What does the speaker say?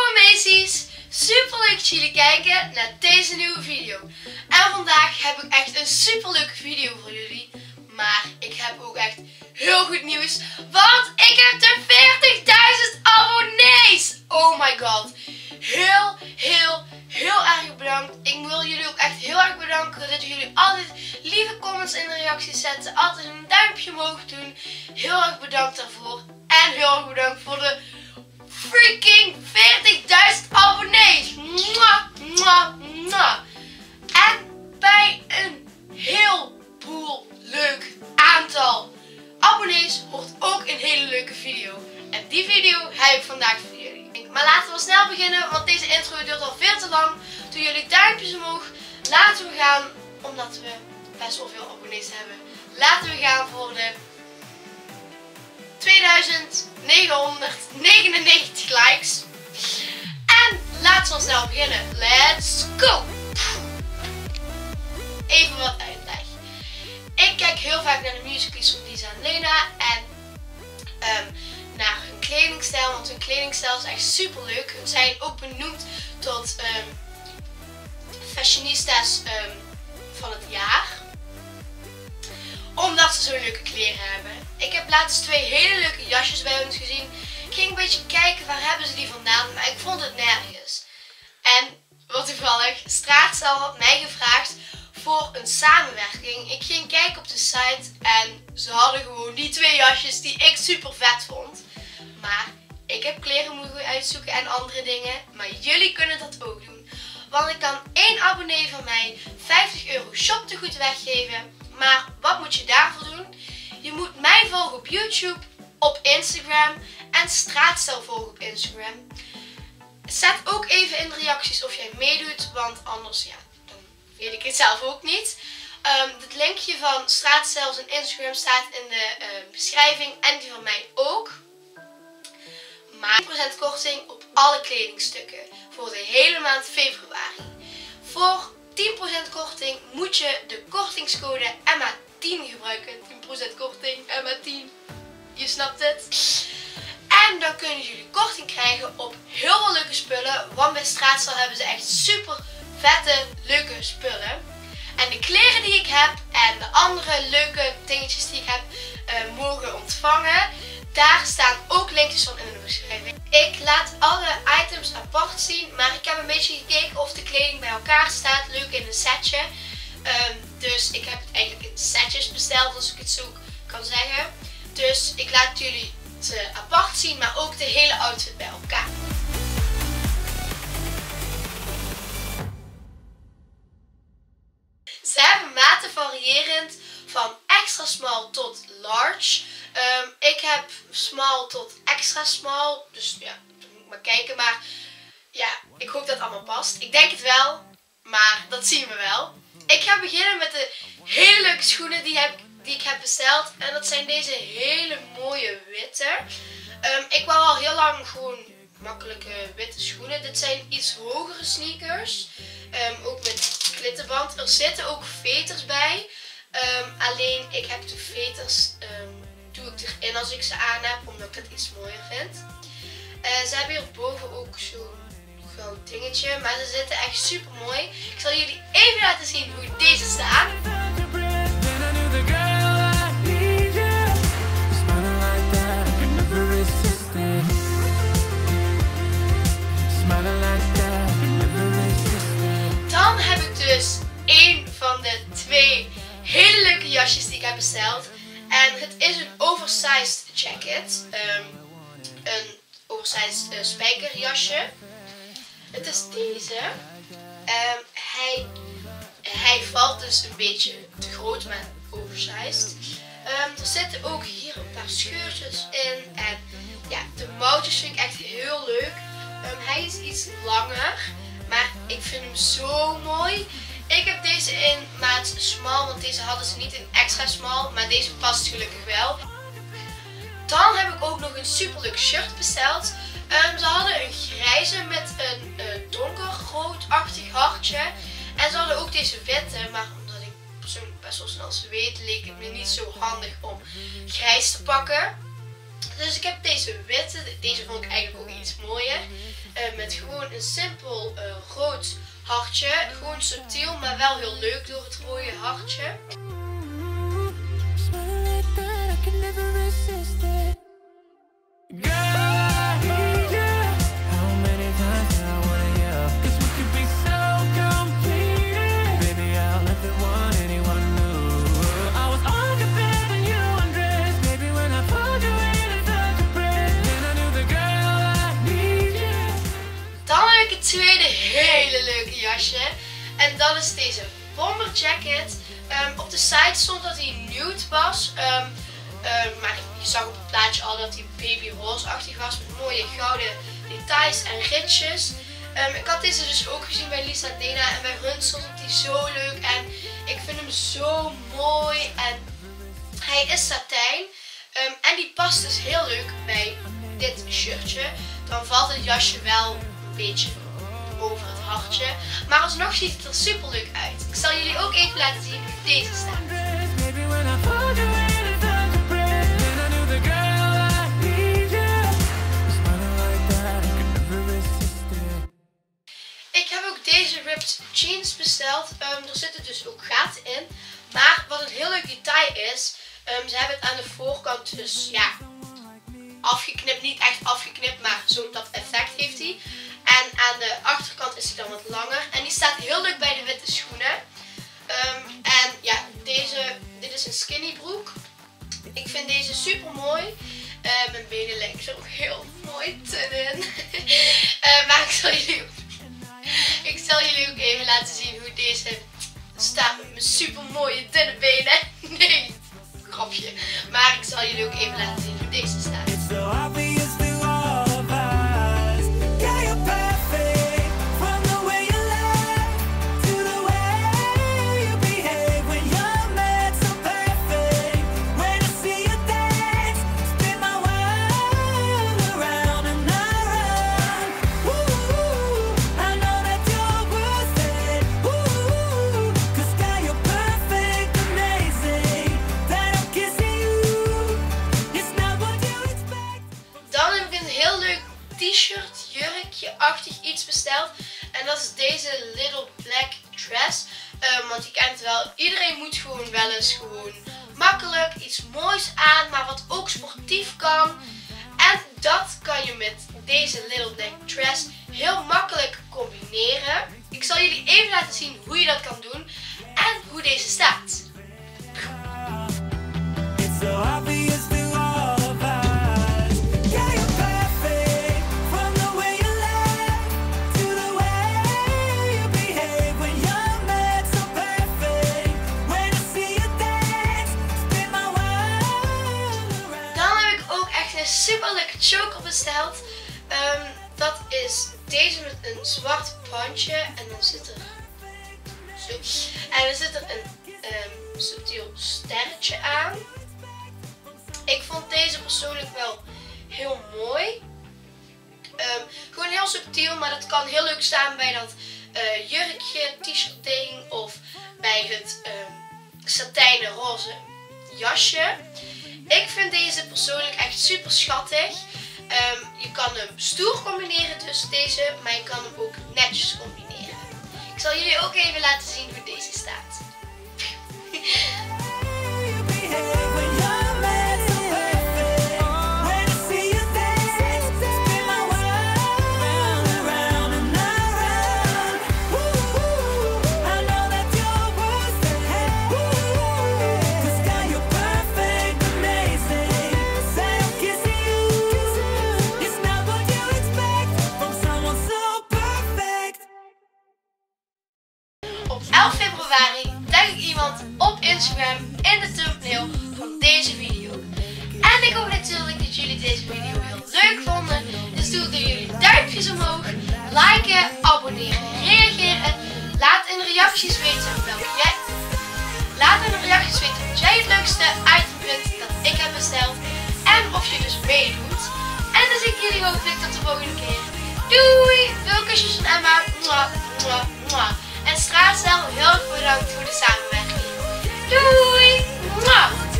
Meisjes, super leuk dat jullie kijken naar deze nieuwe video. En vandaag heb ik echt een super leuke video voor jullie. Maar ik heb ook echt heel goed nieuws, want ik heb de 40.000 abonnees. Oh my god. Heel erg bedankt. Ik wil jullie ook echt heel erg bedanken dat jullie altijd lieve comments in de reacties zetten. Altijd een duimpje omhoog doen. Heel erg bedankt daarvoor. En heel erg bedankt voor de freaking 40.000 abonnees. Mwah, mwah, mwah. En bij een heleboel leuk aantal abonnees hoort ook een hele leuke video. En die video heb ik vandaag voor jullie. Maar laten we snel beginnen, want deze intro duurt al veel te lang. Doe jullie duimpjes omhoog. Laten we gaan, omdat we best wel veel abonnees hebben. Laten we gaan voor de 2999 likes. En laten we snel beginnen. Let's go! Even wat uitleg. Ik kijk heel vaak naar de musicals van Lisa en Lena. En naar hun kledingstijl. Want hun kledingstijl is echt super leuk. Hun zijn ook benoemd tot fashionistas van het jaar. Omdat ze zo'n leuke kleren hebben. Ik heb laatst 2 hele leuke jasjes bij hun gezien. Ik ging een beetje kijken waar hebben ze die vandaan. Maar ik vond het nergens. En wat toevallig, Straatstijl had mij gevraagd voor een samenwerking. Ik ging kijken op de site en ze hadden gewoon die 2 jasjes die ik super vet vond. Maar ik heb kleren moeten uitzoeken en andere dingen. Maar jullie kunnen dat ook doen. Want ik kan 1 abonnee van mij 50 euro shoptegoed weggeven. Maar wat moet je daarvoor doen? Je moet mij volgen op YouTube, op Instagram en Straatstijl volgen op Instagram. Zet ook even in de reacties of jij meedoet, want anders ja, dan weet ik het zelf ook niet. Het linkje van Straatstijl en Instagram staat in de beschrijving en die van mij ook. Maar 10% korting op alle kledingstukken voor de hele maand februari. Voor 10% korting moet je de kortingscode Emma10 gebruiken. 10% korting, Emma10. Je snapt het. En dan kunnen jullie korting krijgen op heel veel leuke spullen. Want bij Straatstijl hebben ze echt super vette, leuke spullen. En de kleren die ik heb en de andere leuke dingetjes die ik heb mogen ontvangen. Daar staan ook linkjes van in de beschrijving. Ik laat alle items apart zien. Maar ik heb een beetje gekeken of de kleding bij elkaar staat. Leuk in een setje. Dus ik heb het eigenlijk in setjes besteld. Als ik het zo kan zeggen. Dus ik laat jullie het apart zien. Maar ook de hele outfit bij elkaar. Ze hebben maten variërend van extra small tot large. Ik heb small tot extra small. Dus ja, dan moet ik maar kijken. Maar ja, ik hoop dat het allemaal past. Ik denk het wel. Maar dat zien we wel. Ik ga beginnen met de hele leuke schoenen die ik heb besteld. En dat zijn deze hele mooie witte. Ik wou al heel lang gewoon makkelijke witte schoenen. Dit zijn iets hogere sneakers. Ook met klittenband. Er zitten ook veters bij. Alleen ik heb de veters doe ik erin als ik ze aan heb. Omdat ik dat iets mooier vind. Ze hebben hierboven ook zo'n goud dingetje. Maar ze zitten echt super mooi. Ik zal jullie even laten zien hoe deze staan. Dan heb ik dus 1 van de 2 hele leuke jasjes die ik heb besteld. En het is een oversized jacket. Een oversized spijkerjasje. Het is deze. Hij valt dus een beetje te groot, maar oversized. Er zitten ook hier een paar scheurtjes in. En ja, de mouwtjes vind ik echt heel leuk. Hij is iets langer, maar ik vind hem zo mooi. Ik heb deze in maat small, want deze hadden ze niet in extra small, maar deze past gelukkig wel. Dan heb ik ook nog een super leuk shirt besteld. Ze hadden een grijze met een donkerroodachtig hartje. En ze hadden ook deze witte, maar omdat ik persoonlijk best wel snel zweet, leek het me niet zo handig om grijs te pakken. Dus ik heb deze witte, deze vond ik eigenlijk ook iets mooier. met gewoon een simpel rood hartje. Gewoon subtiel, maar wel heel leuk door het rode hartje. Tweede hele leuke jasje en dat is deze bomber jacket. Op de site stond dat hij nude was, maar je zag op het plaatje al dat hij baby roze-achtig was met mooie gouden details en ritjes. Ik had deze dus ook gezien bij Lisa Dena en bij hun stond hij zo leuk en ik vind hem zo mooi en hij is satijn en die past dus heel leuk bij dit shirtje. Dan valt het jasje wel een beetje over het hartje. Maar alsnog ziet het er super leuk uit. Ik zal jullie ook even laten zien hoe deze staat. Ik heb ook deze ripped jeans besteld. Er zitten dus ook gaten in. Maar wat een heel leuk detail is, ze hebben het aan de voorkant dus ja, afgeknipt. Niet echt afgeknipt, maar zo dat effect heeft hij. En aan de achterkant is hij dan wat langer. En die staat heel leuk bij de witte schoenen. En ja, dit is een skinny broek. Ik vind deze super mooi. Mijn benen lijken er ook heel mooi in. Maar ik zal jullie ook even laten zien hoe deze staat met mijn super mooie dunne benen. Nee, grapje. Maar ik zal jullie ook even laten zien hoe deze staat. T-shirt, jurkje-achtig iets besteld. En dat is deze Little Black Dress. Want je kent het wel, iedereen moet gewoon wel eens makkelijk iets moois aan, maar wat ook sportief kan. En dat kan je met deze Little Black Dress heel makkelijk combineren. Ik zal jullie even laten zien hoe je dat kan doen en hoe deze staat. Super lekker choker besteld. Dat is deze met een zwart bandje en dan zit er een subtiel sterretje aan. Ik vond deze persoonlijk wel heel mooi. Gewoon heel subtiel, maar dat kan heel leuk staan bij dat jurkje, t-shirt ding of bij het satijnen roze jasje. Ik vind deze persoonlijk echt super schattig. Je kan hem stoer combineren, dus deze, maar je kan hem ook netjes combineren. Ik zal jullie ook even laten zien hoe deze staat. Op 11 februari tag ik iemand op Instagram in de thumbnail van deze video. En ik hoop natuurlijk dat jullie deze video heel leuk vonden. Dus doe jullie duimpjes omhoog, liken, abonneren, reageren. Laat in de reacties weten wat jij het leukste item vindt dat ik heb besteld. En of je dus meedoet. En dan zie ik jullie hopelijk tot de volgende keer. Doei! Veel kusjes van Emma. Mwah, mwah, mwah. En Straatstijl, heel erg bedankt voor de samenwerking. Doei! Mwah.